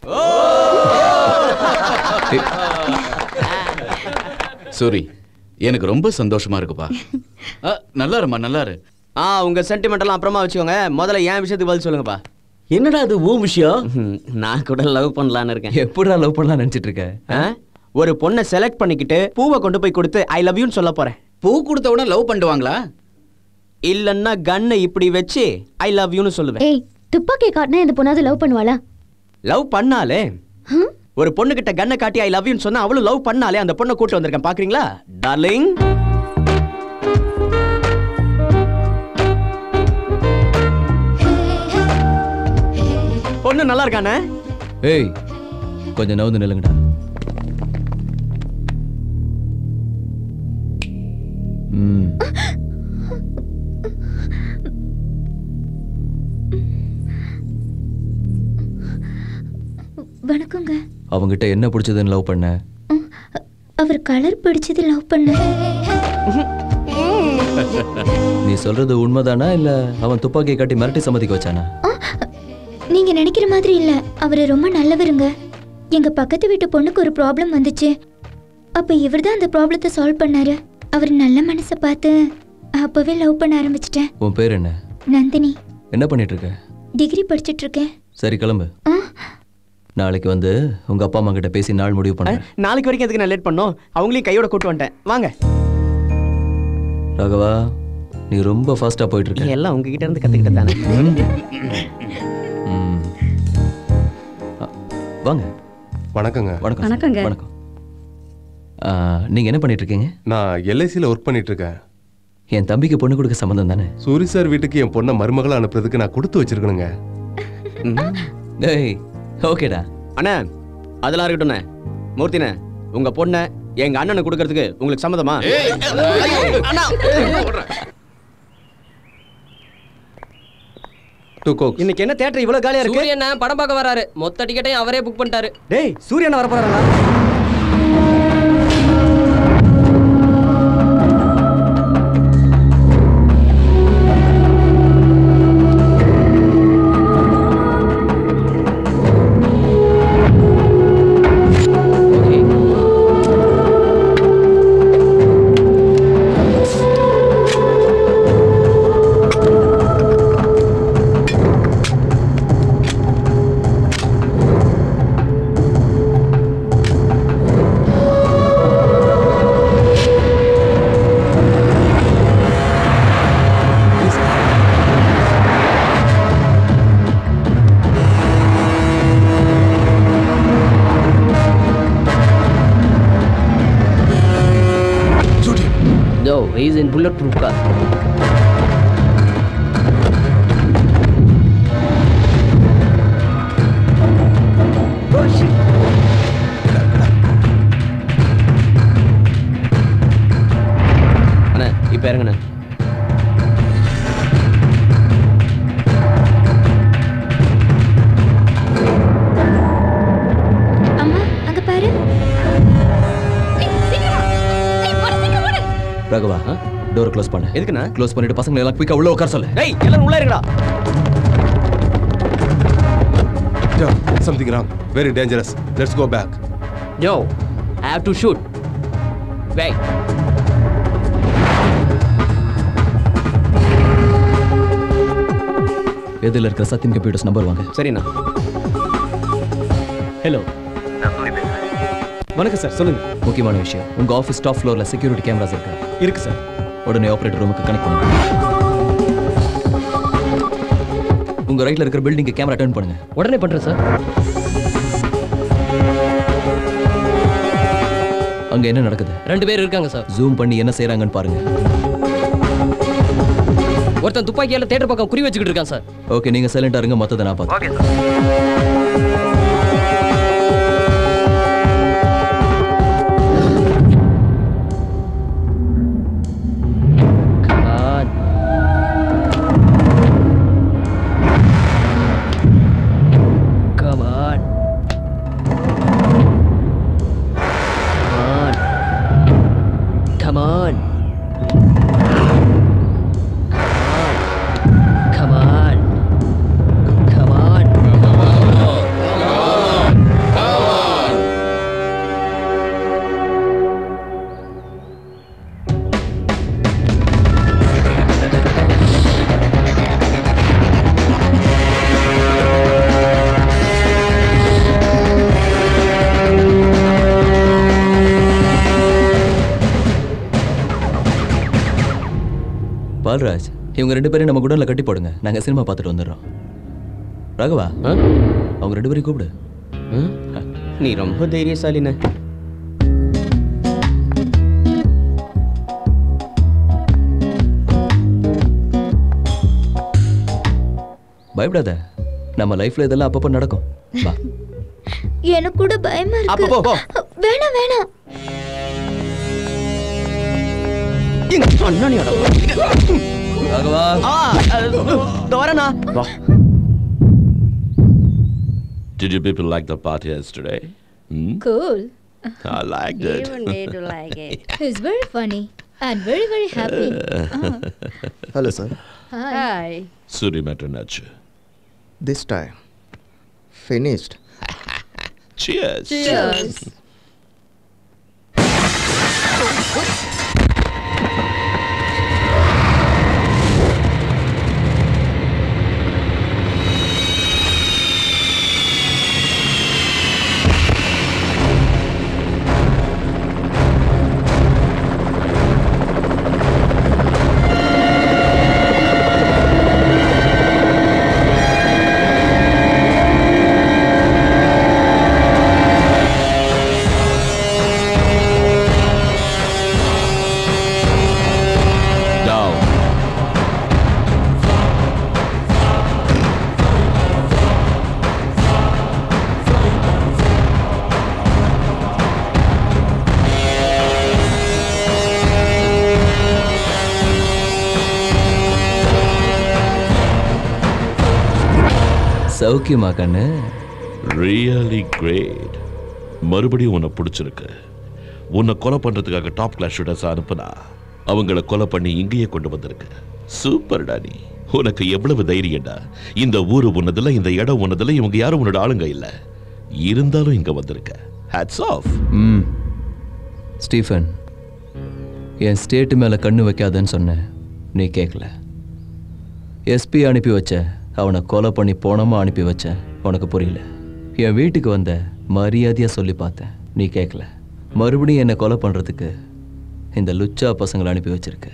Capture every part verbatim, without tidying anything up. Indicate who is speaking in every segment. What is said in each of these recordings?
Speaker 1: சூரி, எனக்கு ரொம்ப சந்தோஷமா இருக்குப்பா. நல்லா இருமா, நல்லா இரு.
Speaker 2: ஆ, உங்க சென்டிமெண்ட் எல்லாம் அப்புறமா வச்சுக்கோங்க. முதல்ல என் விஷயத்துக்கு பதில் சொல்லுங்கப்பா.
Speaker 3: என்னடா அது உன் விஷயம்?
Speaker 2: நான் கூட லவ் பண்ணலான்னு இருக்கேன்.
Speaker 3: எப்படிடா லவ் பண்ணலாம் நினைச்சிட்டு இருக்க?
Speaker 2: ஒரு பொண்ணை செலக்ட் பண்ணிக்கிட்டு பூவை கொண்டு போய் கொடுத்து ஐ லவ் யூன்னு சொல்ல போறேன்.
Speaker 1: பூ கொடுத்த உடனே லவ் பண்ணுவாங்களா?
Speaker 2: இல்லன்னா கண்ணை இப்படி வச்சு ஐ லவ் யூன்னு சொல்லுவேன்.
Speaker 4: ஏய், துப்பாக்கி காட்டினா இந்த பொண்ணாவது லவ் பண்ணுவாளா?
Speaker 2: லவ் பண்ணாலே ஒரு பொண்ணு கிட்ட கண்ணை காட்டி ஐ லவ் யூன்னு சொன்னா அவளும் லவ் பண்ணாலே அந்த பொண்ணை கூட்டு வந்திருக்கேன். பாக்குறீங்களா டார்லிங்? பொண்ணு நல்லா இருக்கானே?
Speaker 3: ஏய், கொஞ்சம் நவுந்து நில்லுங்கடா. ம்.
Speaker 4: வணக்கங்க.
Speaker 3: அவங்கிட்ட என்ன பிடிச்சதுன்னு லவ் பண்ண?
Speaker 4: அவர் கலர் பிடிச்சது லவ் பண்ண.
Speaker 3: நீ சொல்றது உண்மைதானா இல்ல அவன் துப்பாக்கியை காட்டி மிரட்டி சம்மதிக்க வச்சானா?
Speaker 4: நீங்க நினைக்கிற மாதிரி இல்ல, அவரு ரொம்ப நல்லவருங்க. எங்க பக்கத்து வீட்டு பொண்ணுக்கு ஒரு ப்ராப்ளம் வந்துச்சு. அப்ப இவர்தான் அந்த ப்ராப்ளத்தை சால்வ் பண்ணாரு. அவர் நல்ல மனசை பார்த்து அப்பவே லவ் பண்ண ஆரம்பிச்சிட்டேன்.
Speaker 3: உன் பேர் என்ன?
Speaker 4: நந்தினி.
Speaker 3: என்ன பண்ணிட்டு இருக்க?
Speaker 4: டிகிரி படிச்சிட்டு இருக்கேன்.
Speaker 3: சரி, கிளம்பு. நாளைக்கு வந்து உங்க அப்பா அம்மா கிட்ட பேசி நாள் முடிவு பண்ண.
Speaker 2: நாளைக்கு வரைக்கும் எதுக்கு நான் லேட் பண்ணோம்? அவங்களையும் கையோட கூட்டு வந்துட்டேன். வாங்க.
Speaker 3: ராகவா, நீ ரொம்ப ஃபாஸ்டா போயிட்டு இருக்க.
Speaker 2: எல்லாம் உங்ககிட்ட இருந்து கத்துக்கிட்டு தானே.
Speaker 3: வாங்க.
Speaker 5: வணக்கங்க.
Speaker 3: வணக்கம். வணக்கங்க. வணக்கம். நீங்க என்ன பண்ணிட்டு இருக்கீங்க?
Speaker 5: நான் எல்ஐசியில் ஒர்க் பண்ணிட்டு இருக்கேன்.
Speaker 3: என் தம்பிக்கு பொண்ணு கொடுக்க சம்மந்தம் தானே?
Speaker 5: சூரி சார் வீட்டுக்கு என் பொண்ணை மருமகளை அனுப்புறதுக்கு நான் கொடுத்து வச்சிருக்கணுங்க.
Speaker 3: டேய், ஓகேடா.
Speaker 2: அண்ணா, அதெல்லாம் இருக்கட்டும்ண்ணே. மூர்த்திண்ணே, உங்க பொண்ணை எங்க அண்ணனுக்கு கொடுக்கறதுக்கு உங்களுக்கு சம்மதமா? இன்னைக்கு என்ன தியேட்டர் இவ்வளவு காலியா இருக்கு?
Speaker 6: சூரியண்ணா படம் பார்க்க வராரு. மொத்த டிக்கெட்டையும் அவரே புக் பண்ணிட்டாரு.
Speaker 2: டேய், சூரியண்ணா வர போறாரா?
Speaker 6: He's in bulletproof car.
Speaker 2: Oh shit. அண்ணா, இப்ப இறங்குண்ணே.
Speaker 4: அம்மா, அங்க பாரு.
Speaker 3: ராகவா, டோர் க்ளோஸ் பண்ணு.
Speaker 2: எதுக்குண்ணா?
Speaker 3: க்ளோஸ் பண்ணிட்டு பசங்களை எல்லாம் குயிக்கா உள்ள உட்கார சொல்லு.
Speaker 2: டேய், எல்லாரும் உள்ள இருங்கடா.
Speaker 5: Yo, something wrong. Very dangerous. Let's go back.
Speaker 6: Yo, I have to shoot. Wait.
Speaker 3: எதில் இருக்கிற சத்தியம் கம்ப்யூட்டர்ஸ் நம்பர் வாங்க.
Speaker 2: சரிண்ணா. ஹலோ. வணக்கம் சார், சொல்லுங்க.
Speaker 3: முக்கியமான விஷயம், உங்க ஆஃபீஸ் டாப் ஃப்ளோர்ல செக்யூரிட்டி கேமராஸ் இருக்கா?
Speaker 2: இருக்கு சார்.
Speaker 3: உடனே ஆபரேட்டர் ரூமுக்கு கனெக்ட் பண்ணுங்க. உங்க ரைட்ல இருக்கிற பில்டிங்க்கு கேமரா டர்ன் பண்ணுங்க.
Speaker 6: உடனே பண்றேன் சார்.
Speaker 3: அங்க என்ன நடக்குது?
Speaker 6: ரெண்டு பேர் இருக்காங்க சார்.
Speaker 3: ஜூம் பண்ணி என்ன செய்றாங்கன்னு பாருங்க.
Speaker 6: ஒருத்தன் துப்பாக்கியால தியேட்டர் பக்கம் குறி வச்சுக்கிட்டு இருக்கான் சார்.
Speaker 3: ஓகே, நீங்க சைலண்டா இருங்க, மத்தத நான் பார்க்கறேன். Okay sir. பால்ராஜ், இவங்க ரெண்டு பேரும் நம்ம குடோன்ல கட்டி போடுங்க. நாங்க சினிமா பார்த்துட்டு வந்துடுறோம். ராகவா, அவங்க ரெண்டு பேரையும் கூப்பிடு.
Speaker 2: நீ ரொம்ப தைரியசாலின.
Speaker 3: பயப்படாத, நம்ம லைஃப்ல இதெல்லாம் அப்பப்போ நடக்கும். வா.
Speaker 4: எனக்கு கூட பயமா
Speaker 2: அப்ப
Speaker 4: இருக்கு.
Speaker 2: போ, போ.
Speaker 4: வேணாம் வேணாம்.
Speaker 3: ராகவா,
Speaker 2: வரனா. வா.
Speaker 7: Did you people like the party yesterday? Hmm?
Speaker 4: Cool.
Speaker 7: I liked it.
Speaker 8: Even did you like it?
Speaker 4: He's very funny and very very happy.
Speaker 9: Hello, sir.
Speaker 4: Hi.
Speaker 8: Hi.
Speaker 7: Suri Matanachu.
Speaker 9: This time. Finished.
Speaker 7: Cheers.
Speaker 8: Cheers.
Speaker 3: சௌக்கியமா கண்ணு?
Speaker 7: Really great. மறுபடியும் உன்னை பிடிச்சிருக்கு. உன்னை கொலை பண்றதுக்காக top class shooters அனுப்புனா அவங்கள கொலை பண்ணி இங்கேயே கொண்டு வந்திருக்கு. Super Danny. உனக்கு எவ்வளவு தைரியம்டா. இந்த ஊரு உன்னதுல, இந்த இடம் உன்னதுல, இவங்க யாரும் உன்னோட ஆளுங்க இல்ல. இருந்தாலும் இங்க வந்திருக்க. Hats off.
Speaker 3: ம். ஸ்டீஃபன், என் ஸ்டேட் மேல கண்ணு வைக்காதன்னு சொன்னேன், நீ கேட்கல. எஸ்பி அனுப்பி வச்ச, அவனை கொலை பண்ணி போனமா அனுப்பி வச்சேன், உனக்கு புரியல. என் வீட்டுக்கு வந்த, மரியாதையா சொல்லி பார்த்தேன், நீ கேட்கல. மறுபடியும் என்னை கொலை பண்றதுக்கு இந்த லுச்சா பசங்களை அனுப்பி வச்சிருக்க.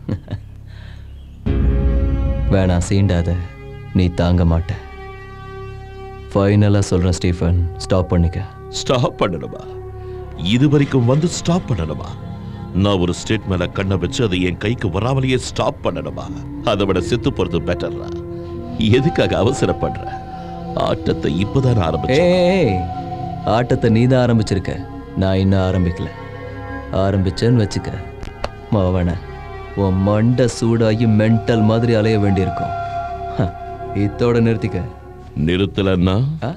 Speaker 3: வேணாம், சீண்டாத, நீ தாங்க மாட்ட. ஃபைனலா சொல்றேன் ஸ்டீஃபன், ஸ்டாப் பண்ணிக்க.
Speaker 7: ஸ்டாப் பண்ணணுமா? இது வரைக்கும் வந்து ஸ்டாப் பண்ணணுமா? நான் ஒரு ஸ்டேட் மேல கண்ணை வச்சு அதை என் கைக்கு வராமலேயே ஸ்டாப் பண்ணணுமா? அதை விட செத்து போறது பெட்டர்ரா. எதுக்காக அவசரப்படுற? ஆட்டத்தை இப்பதான் ஆரம்பிச்சேன்.
Speaker 3: ஏய், ஆட்டத்தை நீ தான் ஆரம்பிச்சிருக்க, நான் இன்னும் ஆரம்பிக்கல. ஆரம்பிச்சேன்னு வச்சுக்க, மாவன உன் மண்டை சூடாகி மென்டல் மாதிரி அலைய வேண்டியிருக்கும். இதோட நிறுத்திக்க.
Speaker 7: நிறுத்தலன்னா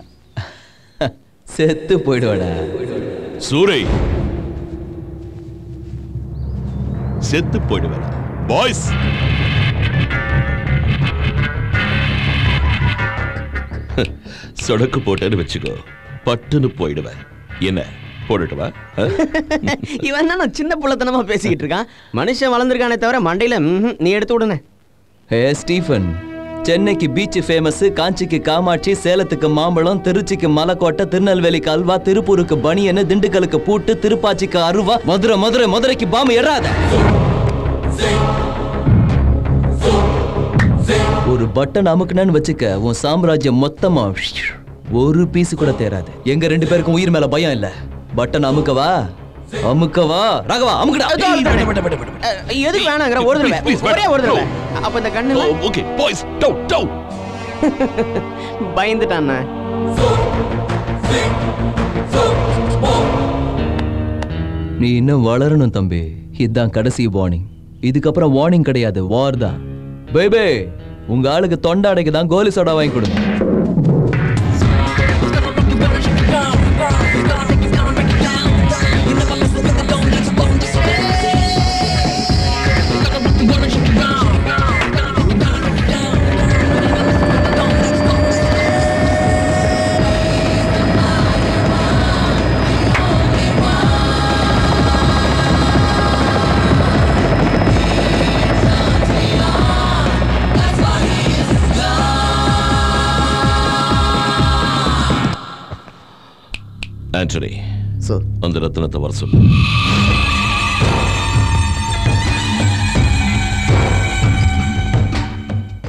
Speaker 3: செத்து போயிடுவாடா.
Speaker 7: சூரை, செத்து போயிடுவேன். பாய்ஸ், சொடக்கு போட்டேன்னு வச்சுக்கோ, பட்டுன்னு போயிடுவேன். என்ன போட்டுட்டுவா?
Speaker 2: இவன் தான் சின்ன புள்ளத்தனமா பேசிக்கிட்டு இருக்கான். மனுஷன் வளர்ந்துருக்கானே தவிர மண்டையில ம்ஹும், நீ எடுத்து விடுன.
Speaker 3: ஹே ஸ்டீஃபன், சென்னைக்கு பீச் ஃபேமஸ், காஞ்சிக்கு காமாட்சி, சேலத்துக்கு மாம்பழம், திருச்சிக்கு மலைக்கோட்டை, திருநெல்வேலிக்கு அல்வா, திருப்பூருக்கு பனியன்னு, திண்டுக்கலுக்கு பூட்டு, திருப்பாச்சிக்கு அருவா, மதுரை மதுரை மதுரைக்கு பாம்பு எறாத. ஒரு பட்டன் அமுக்குனு வச்சுக்க, உன் சாம்ராஜ்யம் மொத்தமா ஒரு பீஸ் கூட தேராது. எங்க ரெண்டு பேருக்கும் உயிர் மேல பயம் இல்ல. பட்டன் அமுக்கவா? அமுக்கவா? ராகவா, அமுக்குடா.
Speaker 2: எதுக்கு வேணாங்கற? ஒரு தடவை, ஒரே ஒரு தடவை. அப்ப இந்த கண்ணு.
Speaker 7: Okay boys, down down.
Speaker 2: பயந்துட்டானே.
Speaker 3: நீ இன்னும் வளரணும் தம்பி. இதுதான் கடைசி வார்னிங். இதுக்கப்புறம் வார்னிங் கிடையாது, வார் தான். பேபே, உங்க ஆளுக்கு தொண்டாடைக்கு தான் கோலி சோடா வாங்கி கொடுங்க.
Speaker 7: ஆண்டனி,
Speaker 9: சார்,
Speaker 7: அந்த ரத்னத்தை வர சொல்லு.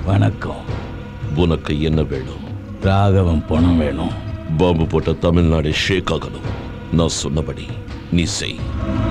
Speaker 8: வணக்கம்.
Speaker 7: உனக்கு என்ன வேணும்?
Speaker 8: ராகவன் பணம் வேணும்.
Speaker 7: பாம்பு போட்ட தமிழ்நாடு ஷேக் ஆகணும். நான் சொன்னபடி நீ செய்.